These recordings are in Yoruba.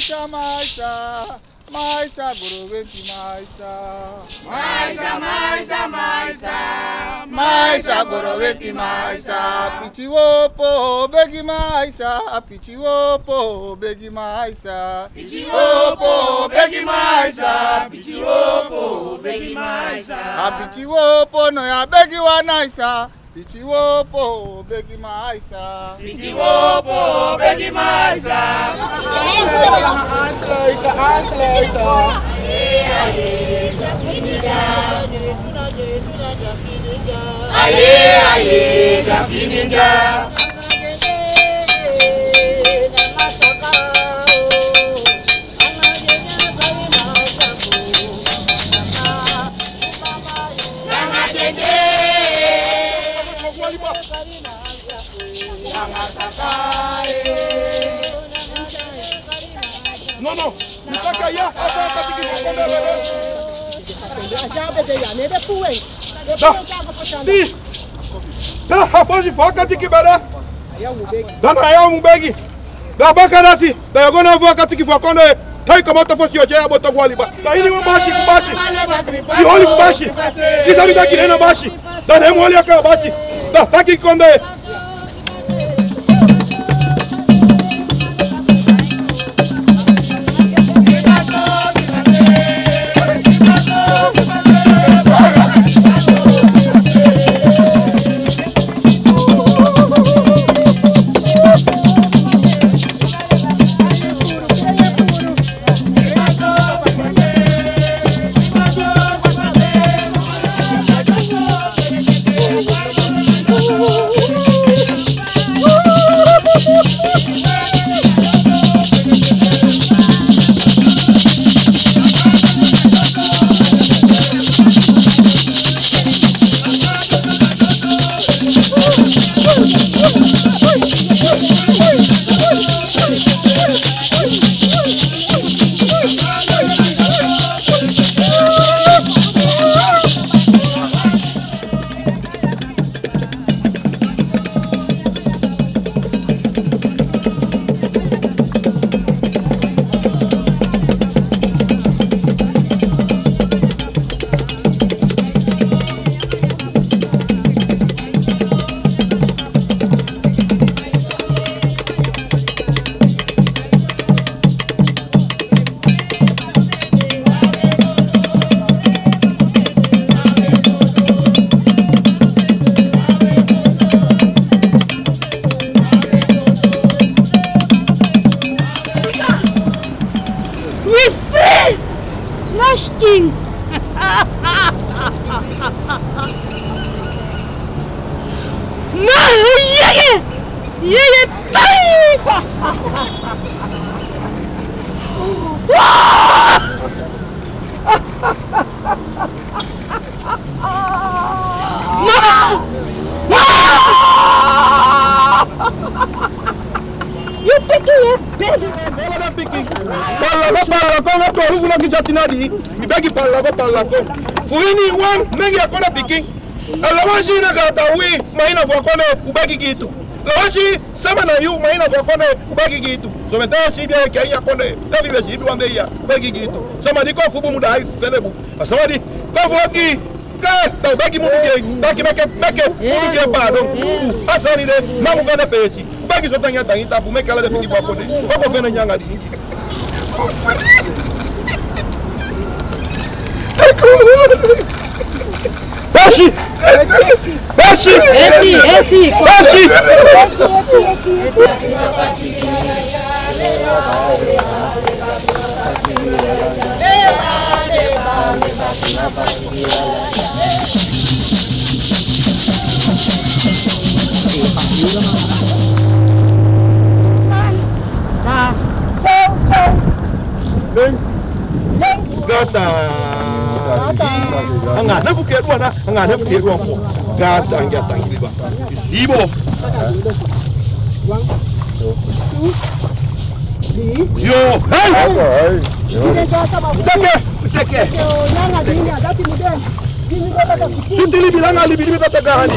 Maisa, Maisa, Maisa, Goroweti, Maisa. Maisa, Maisa, Maisa, Maisa, Goroweti, Maisa. Pichiwopo, begi Maisa, Pichiwopo, begi Maisa. Pichiwopo, begi Maisa, Pichiwopo, begi Maisa. Pichiwopo, no ya begi wa Naisa. Pichiwopo, begi Maisa. Pichiwopo, begi Maisa. Answer. Aye, Jafininja. Non. Da hafozi foka tiki bada. Da na ya mbegi. Da baka nasi. Da yagona foka tiki fokonde. Tai kama tafosi yoje ya boto gwali ba. Da ini mbashi kubashi. Di holi kubashi. Kisa bita kilena bashi. Da ne mwali aka bashi. Da taki konde. Fuini wan mengi akona piki. Alawashi na gatawi maina fokone ubaki gitu. Lawashi sama na yu maina fokone ubaki gitu. So meta shi bia ke ya kone. Davi be shi duande ya ubaki gitu. Sama di ko fubu muda ai senebu. Sama di ko foki ka ta baki mu ge. Baki meke mu ge ba do. Asani de mamu fene pechi. Ubaki so tanya tanya tapu meke la de piki fokone. Ko fene nyanga di. Bashi! Bashi! Esse! Bashi! Gata! Angana fukerwa na angana fukerwa mo gata ngia tangiliba ibo yo hey utake sutili bilanga libili bataka hani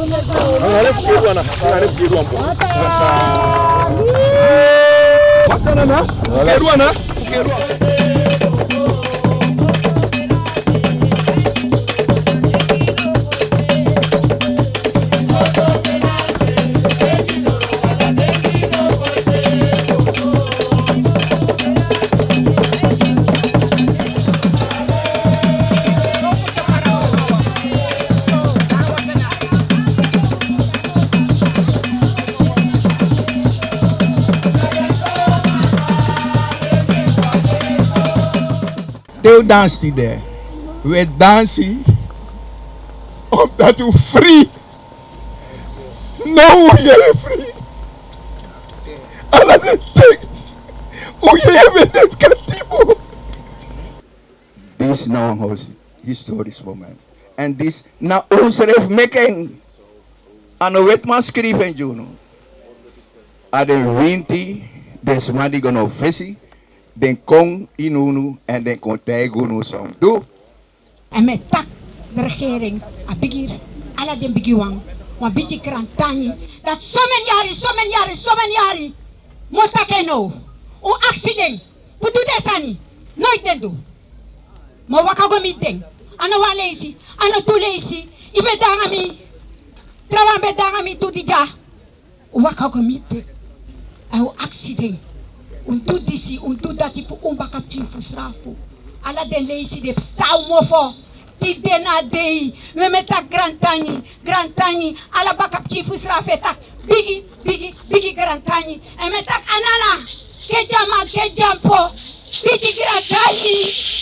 angana fukerwa mo na? Ukerua na? Ukerua. They danced there. We dancing omdat we free. No, we free. Alla de ting. We hebben dit katibo. This now was historisch moment. En this na ons schreef making. Ano wetman schrijven juno. Ade winti des madi gono visi. Den kong inunu en den kontijgunu som do. En met tak de regering, a bigir, ala den bigiwang, wa bigi krantani, dat somen jari, motake no, o accident, putu desani, nooit den do. Ma wakago mi den, ana wa leisi, ana tu leisi, ibe dangami, trawan be dangami tu diga, o wakago mi den, o accident. Untuk disi, untuk dati pu umbakap cinfu srafu. Ala den leisi de saumofo. Ti dena dei. We metak grantani. Ala bakap cinfu srafu tak. Bigi grantani. E metak anana. Kejampo. Bigi grantani.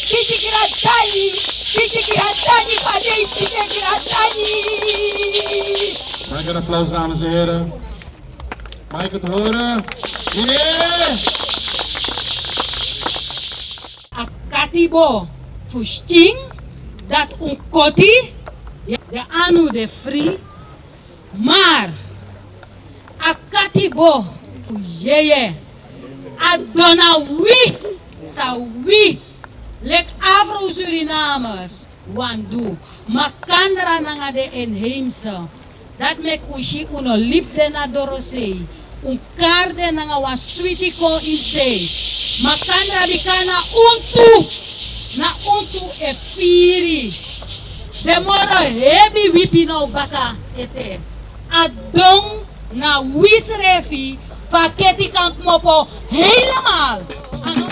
Padei bigi grantani. Maak een applaus, dames en heren. Mag ik het horen? Yeah! Akatibo fusting dat un koti de anu de free maar akatibo yeye adona wi sa wi lek Afro Surinamers wandu makandra nanga de inheemse dat mek ushi uno lipde na dorosei un karde nanga wa sweetie ko in sei makandra bikana untu e firi de modo hebi wipi no baka ete adong na wisrefi faketi kant mopo helemaal ano